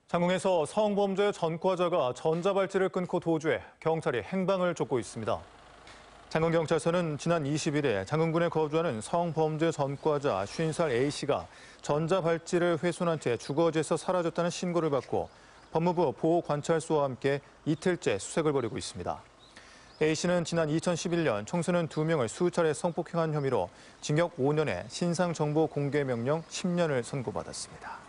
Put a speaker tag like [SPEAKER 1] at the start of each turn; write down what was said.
[SPEAKER 1] 장흥에서 성범죄 전과자가 전자발찌를 끊고 도주해 경찰이 행방을 쫓고 있습니다. 장흥경찰서는 지난 20일에 장흥군에 거주하는 성범죄 전과자 50살 A씨가 전자발찌를 훼손한 채 주거지에서 사라졌다는 신고를 받고 법무부 보호관찰소와 함께 이틀째 수색을 벌이고 있습니다. A씨는 지난 2011년 청소년 2명을 수차례 성폭행한 혐의로 징역 5년에 신상정보 공개 명령 10년을 선고받았습니다.